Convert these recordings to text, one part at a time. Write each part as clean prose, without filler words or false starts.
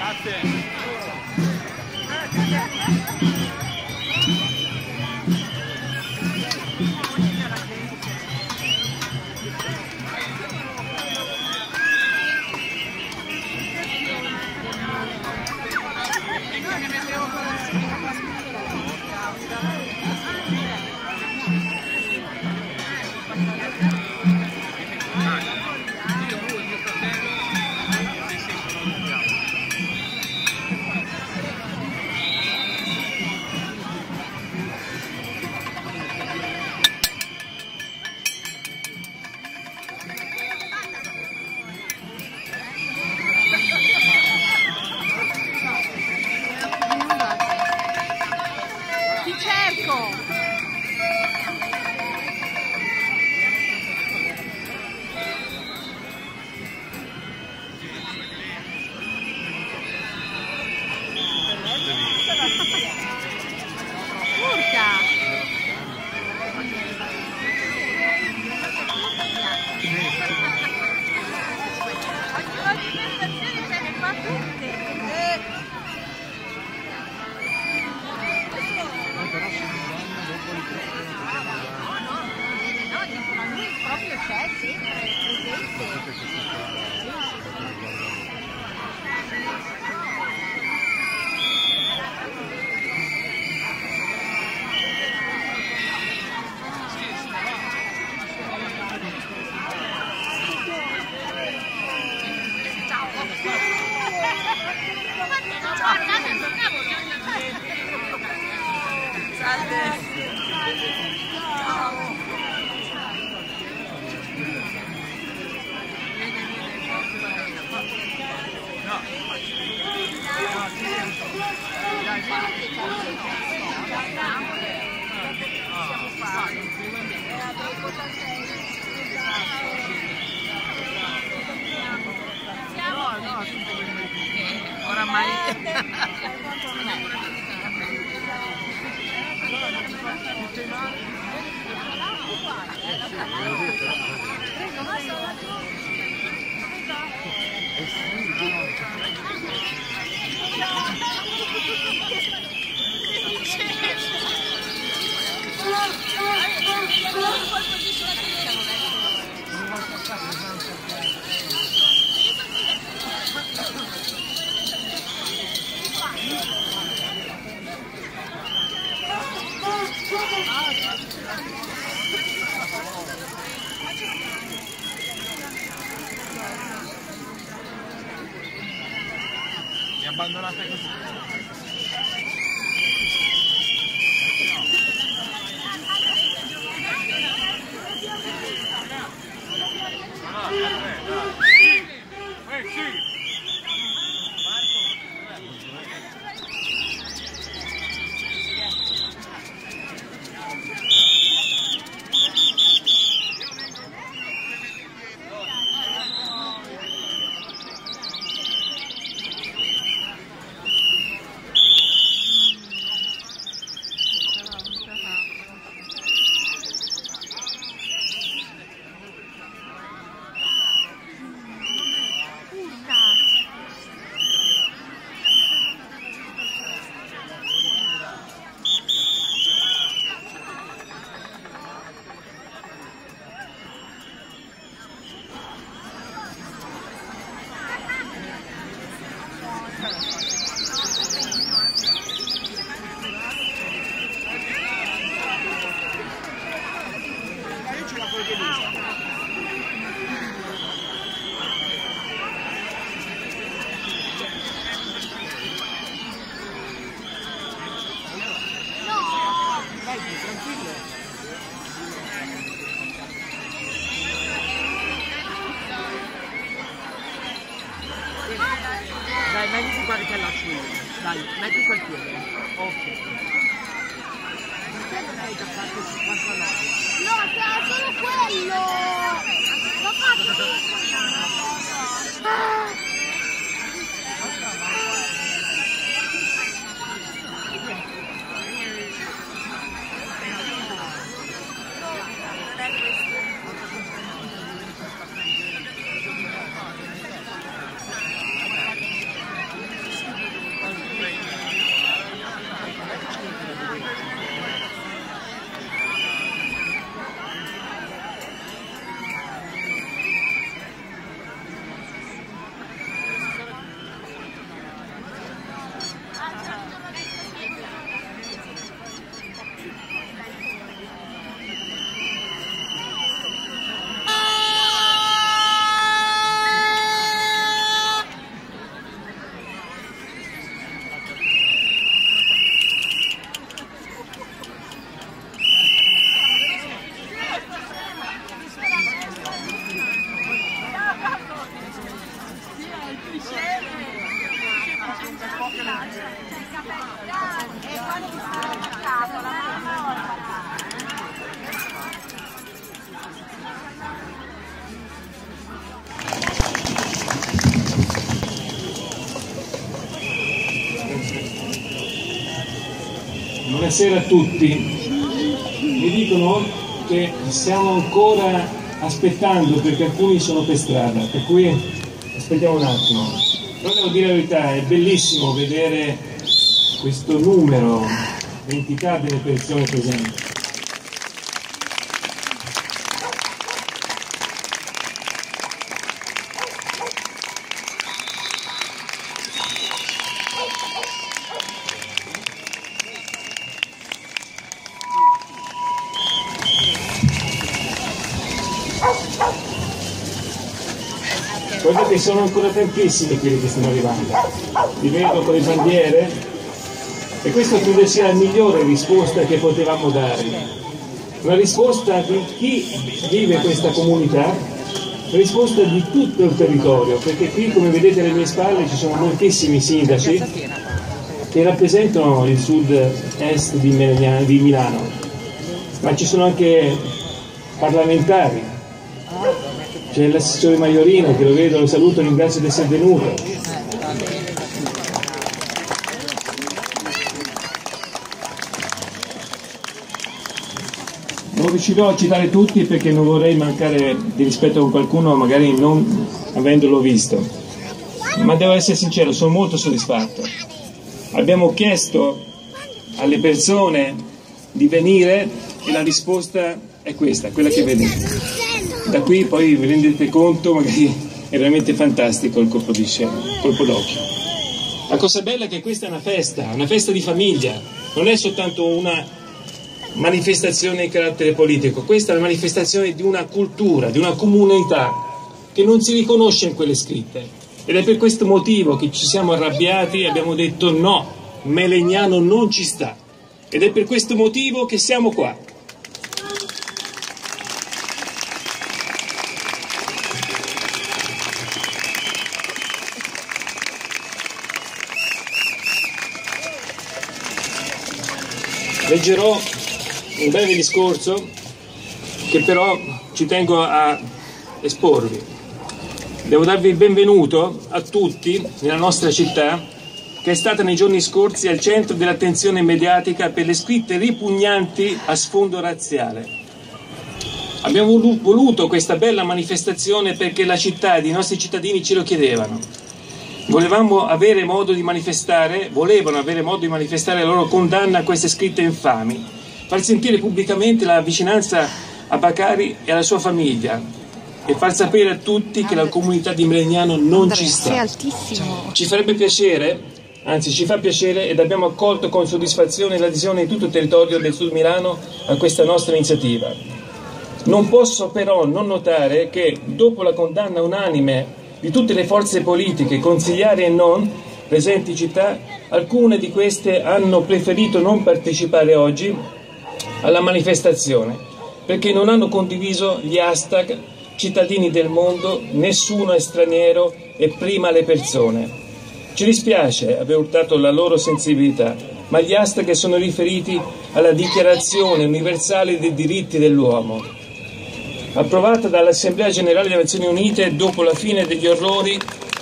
Abbandonate così. Dai, mettiti qua che allaccio io. Dai, metti quel piede. Ok. Perché non hai già fatto 59? No, c'era solo quello! L'ho fatto! Buonasera a tutti. Mi dicono che stiamo ancora aspettando perché alcuni sono per strada, per cui aspettiamo un attimo. Però devo dire la verità, è bellissimo vedere questo numero, l'entità delle persone presenti. Guardate, sono ancora tantissimi quelli che stanno arrivando. Li vedo con le bandiere e questa credo sia la migliore risposta che potevamo dare. Una risposta di chi vive questa comunità, una risposta di tutto il territorio, perché qui, come vedete alle mie spalle, ci sono moltissimi sindaci che rappresentano il sud-est di Milano, ma ci sono anche parlamentari. C'è l'assessore Maiorino che lo vedo, lo saluto, ringrazio di essere venuto. Non riuscirò a citare tutti perché non vorrei mancare di rispetto con qualcuno magari non avendolo visto, ma devo essere sincero, sono molto soddisfatto. Abbiamo chiesto alle persone di venire e la risposta è questa, quella che vedete. Da qui poi vi rendete conto, magari è veramente fantastico il colpo di scena, il colpo d'occhio. La cosa bella è che questa è una festa di famiglia, non è soltanto una manifestazione di carattere politico, questa è la manifestazione di una cultura, di una comunità che non si riconosce in quelle scritte. Ed è per questo motivo che ci siamo arrabbiati e abbiamo detto no, Melegnano non ci sta. Ed è per questo motivo che siamo qua. Leggerò un breve discorso che però ci tengo a esporvi. Devo darvi il benvenuto a tutti nella nostra città, che è stata nei giorni scorsi al centro dell'attenzione mediatica per le scritte ripugnanti a sfondo razziale. Abbiamo voluto questa bella manifestazione perché la città ed i nostri cittadini ce lo chiedevano. Volevano avere modo di manifestare la loro condanna a queste scritte infami, far sentire pubblicamente la vicinanza a Bakary e alla sua famiglia e far sapere a tutti che la comunità di Melegnano non ci sta. Ci farebbe piacere, anzi ci fa piacere, ed abbiamo accolto con soddisfazione l'adesione di tutto il territorio del Sud Milano a questa nostra iniziativa. Non posso però non notare che dopo la condanna unanime di tutte le forze politiche, consigliari e non, presenti in città, alcune di queste hanno preferito non partecipare oggi alla manifestazione, perché non hanno condiviso gli hashtag cittadini del mondo, nessuno è straniero e prima le persone. Ci dispiace aver urtato la loro sensibilità, ma gli hashtag sono riferiti alla Dichiarazione universale dei diritti dell'uomo, approvata dall'Assemblea Generale delle Nazioni Unite dopo la fine degli orrori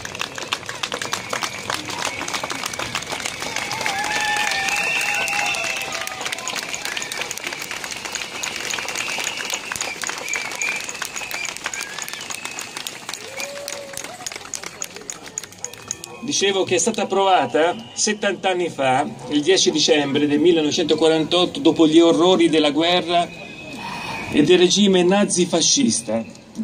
Dicevo che è stata approvata 70 anni fa, il 10 dicembre del 1948, dopo gli orrori della guerra e del regime nazifascista.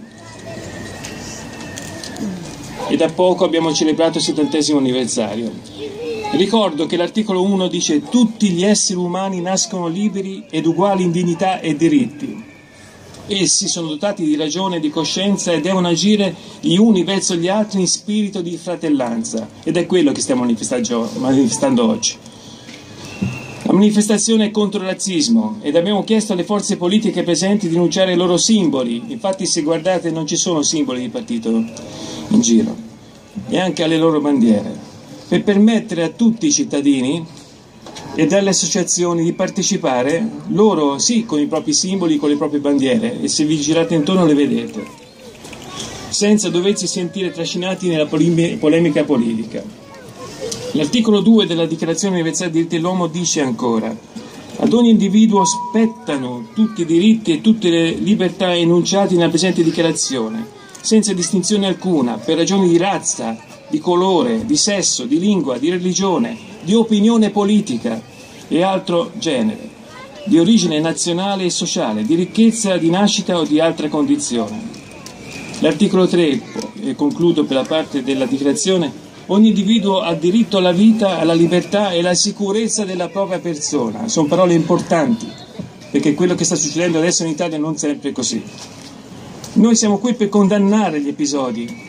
E da poco abbiamo celebrato il 70° anniversario. Ricordo che l'articolo 1 dice: tutti gli esseri umani nascono liberi ed uguali in dignità e diritti. Essi sono dotati di ragione e di coscienza e devono agire gli uni verso gli altri in spirito di fratellanza. Ed è quello che stiamo manifestando oggi. La manifestazione è contro il razzismo ed abbiamo chiesto alle forze politiche presenti di rinunciare ai loro simboli. Infatti, se guardate, non ci sono simboli di partito in giro, e anche alle loro bandiere. per permettere a tutti i cittadini e dalle associazioni di partecipare, loro sì, con i propri simboli, con le proprie bandiere, e se vi girate intorno le vedete, senza doversi sentire trascinati nella polemica politica. L'articolo 2 della Dichiarazione Universale dei Diritti dell'Uomo dice ancora: ad ogni individuo spettano tutti i diritti e tutte le libertà enunciati nella presente dichiarazione, senza distinzione alcuna, per ragioni di razza, di colore, di sesso, di lingua, di religione, di opinione politica e altro genere, di origine nazionale e sociale, di ricchezza, di nascita o di altra condizione. L'articolo 3, e concludo per la parte della dichiarazione: ogni individuo ha diritto alla vita, alla libertà e alla sicurezza della propria persona. Sono parole importanti, perché quello che sta succedendo adesso in Italia non sempre è così. Noi siamo qui per condannare gli episodi.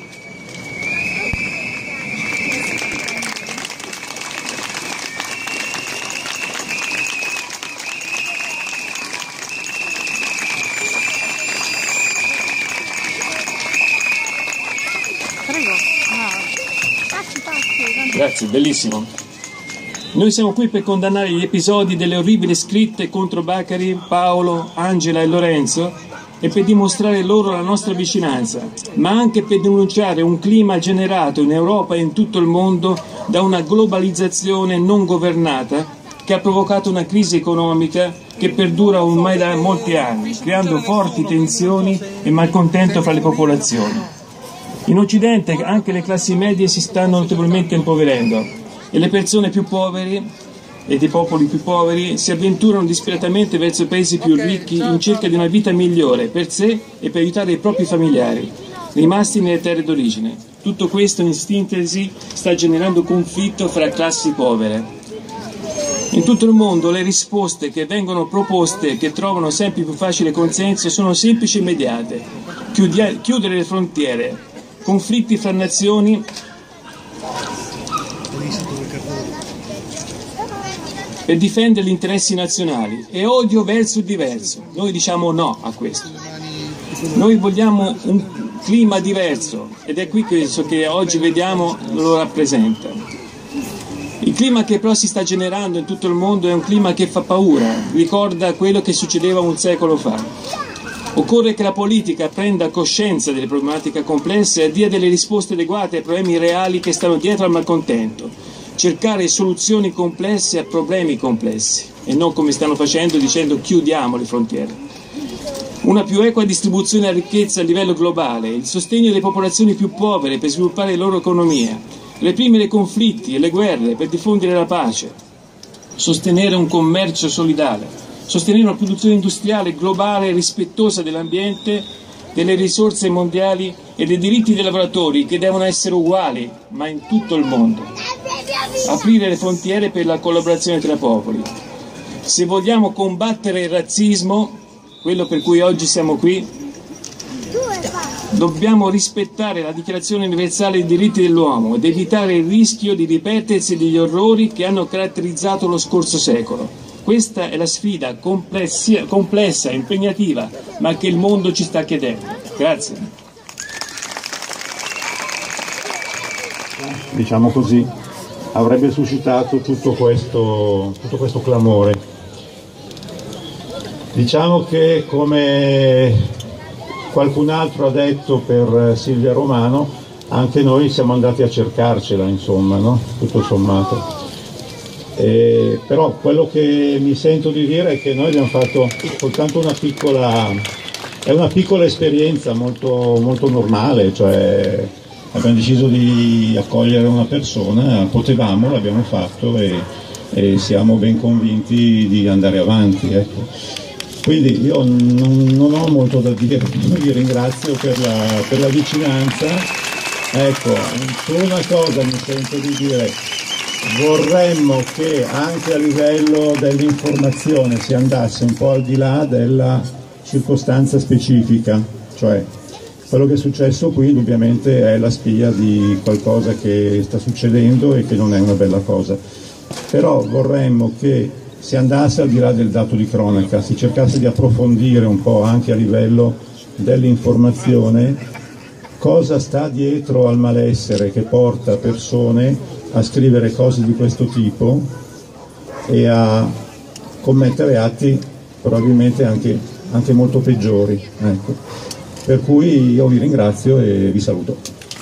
Grazie, bellissimo. Noi siamo qui per condannare gli episodi delle orribili scritte contro Bacari, Paolo, Angela e Lorenzo e per dimostrare loro la nostra vicinanza, ma anche per denunciare un clima generato in Europa e in tutto il mondo da una globalizzazione non governata che ha provocato una crisi economica che perdura ormai da molti anni, creando forti tensioni e malcontento fra le popolazioni. In Occidente anche le classi medie si stanno notevolmente impoverendo e le persone più povere e dei popoli più poveri si avventurano disperatamente verso i paesi più ricchi in cerca di una vita migliore per sé e per aiutare i propri familiari rimasti nelle terre d'origine. Tutto questo in sintesi sta generando conflitto fra classi povere. In tutto il mondo le risposte che vengono proposte e che trovano sempre più facile consenso sono semplici e immediate: chiudere le frontiere, conflitti fra nazioni per difendere gli interessi nazionali e odio verso il diverso. Noi diciamo no a questo. Noi vogliamo un clima diverso ed è qui questo che oggi vediamo lo rappresenta. Il clima che però si sta generando in tutto il mondo è un clima che fa paura, ricorda quello che succedeva un secolo fa. Occorre che la politica prenda coscienza delle problematiche complesse e dia delle risposte adeguate ai problemi reali che stanno dietro al malcontento. Cercare soluzioni complesse a problemi complessi e non come stanno facendo dicendo chiudiamo le frontiere. Una più equa distribuzione della ricchezza a livello globale, il sostegno delle popolazioni più povere per sviluppare le loro economie, reprimere i conflitti e le guerre per diffondere la pace, sostenere un commercio solidale, sostenere una produzione industriale globale rispettosa dell'ambiente, delle risorse mondiali e dei diritti dei lavoratori che devono essere uguali, ma in tutto il mondo. Aprire le frontiere per la collaborazione tra popoli. Se vogliamo combattere il razzismo, quello per cui oggi siamo qui, dobbiamo rispettare la Dichiarazione Universale dei Diritti dell'Uomo ed evitare il rischio di ripetersi degli orrori che hanno caratterizzato lo scorso secolo. Questa è la sfida complessa, impegnativa, ma che il mondo ci sta chiedendo. Grazie. Diciamo così, avrebbe suscitato tutto questo clamore. Diciamo che, come qualcun altro ha detto per Silvia Romano, anche noi siamo andati a cercarcela, insomma, no? Tutto sommato. Però quello che mi sento di dire è che noi abbiamo fatto soltanto una piccola esperienza molto, molto normale, cioè abbiamo deciso di accogliere una persona, potevamo, l'abbiamo fatto e siamo ben convinti di andare avanti, ecco. Quindi io non ho molto da dire, vi ringrazio per la vicinanza. Ecco, una cosa mi sento di dire: vorremmo che anche a livello dell'informazione si andasse un po' al di là della circostanza specifica, cioè quello che è successo qui indubbiamente è la spia di qualcosa che sta succedendo e che non è una bella cosa, però vorremmo che si andasse al di là del dato di cronaca, si cercasse di approfondire un po' anche a livello dell'informazione cosa sta dietro al malessere che porta persone a scrivere cose di questo tipo e a commettere atti probabilmente anche molto peggiori. Ecco. Per cui io vi ringrazio e vi saluto.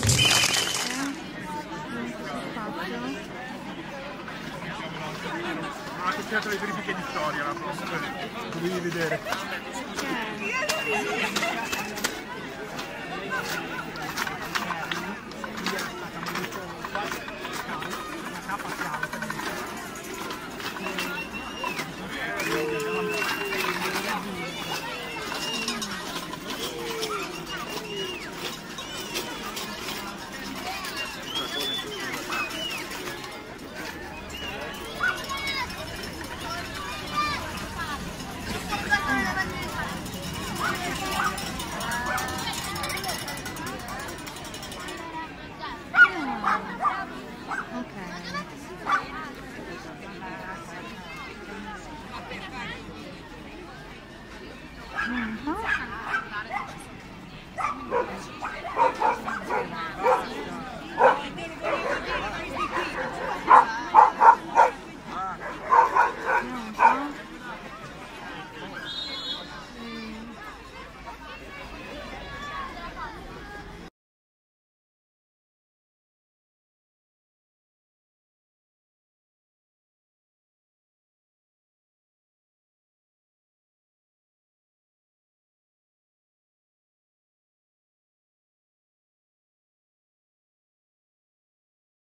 Ha copiato le verifiche di storia, la posso vedere.